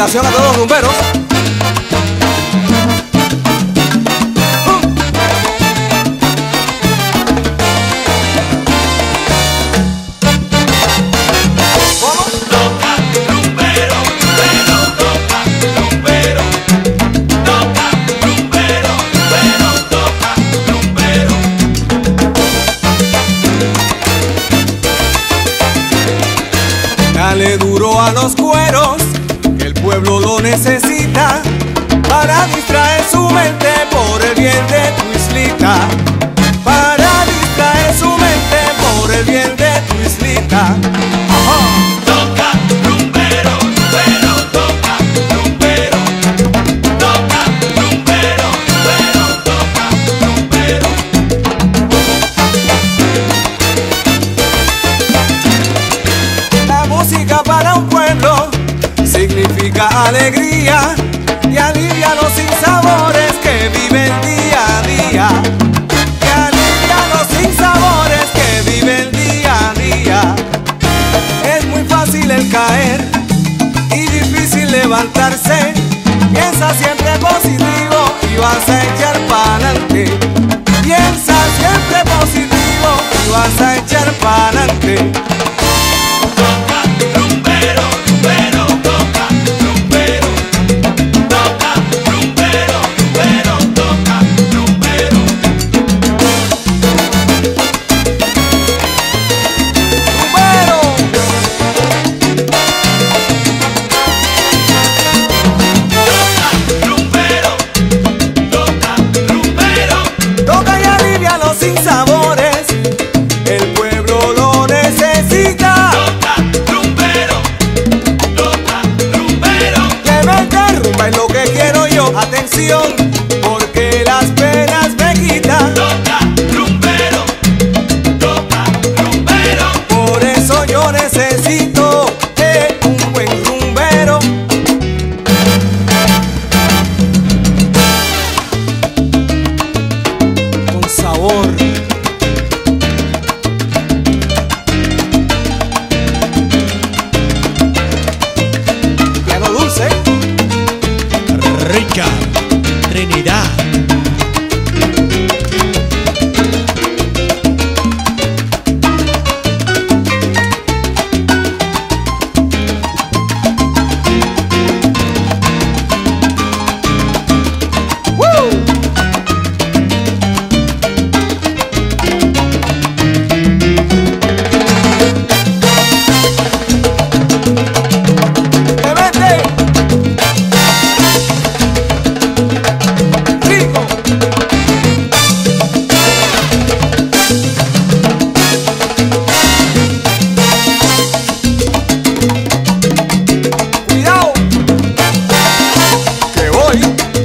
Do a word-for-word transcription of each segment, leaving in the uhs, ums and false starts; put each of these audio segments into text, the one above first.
dedicación a todos los rumberos. Dale duro a los cueros, que el pueblo lo necesita, para distraer su mente por el bien de tu islita. Para distraer su mente por el bien de tu islita. Ajá. Toca rumbero, rumbero, toca rumbero. Toca rumbero, rumbero, toca rumbero. La música para un pueblo significa alegría y alivia los sinsabores que viven día a día. Y alivia los sinsabores que viven día a día. Es muy fácil el caer y difícil levantarse. Piensa siempre positivo y vas a echar pa'lante. Piensa siempre positivo y vas a echar pa'lante. Toca rumbero, rumbero, toca rumbero. Toca rumbero, rumbero, toca rumbero. ¡Rumbero! Rumbero, toca rumbero. Toca y alivia los sinsabores, el pueblo lo necesita. Toca rumbero, toca rumbero. Que venga rumba es lo que quiero yo. Atención, porque las penas me quitan. Toca rumbero, toca rumbero. Por eso yo necesito eh, un buen rumbero. Con sabor. Piano dulce. Richard Trinidad. ¡Que vete! ¡Rico! ¡Cuidado! ¡Que voy!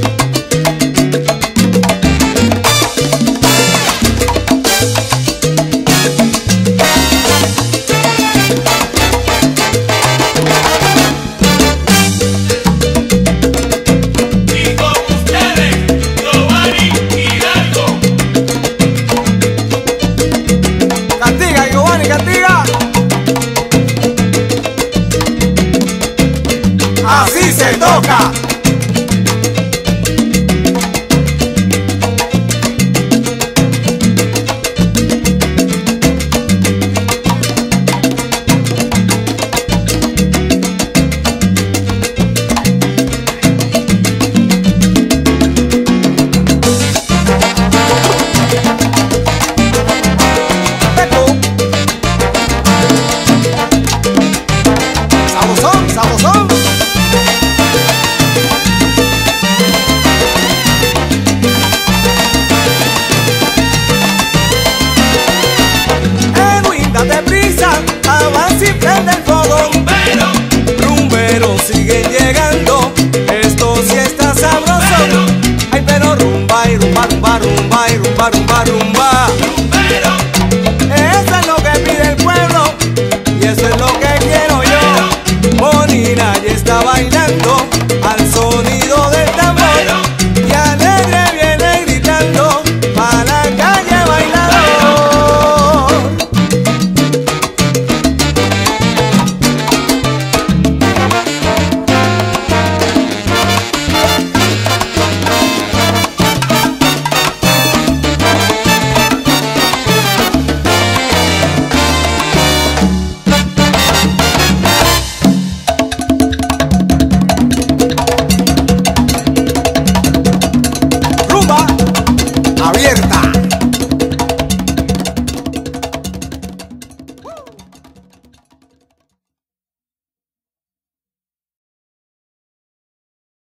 Y con ustedes, Giovanni Hidalgo. ¡Castiga, Giovanni, castiga! ¡Así se toca!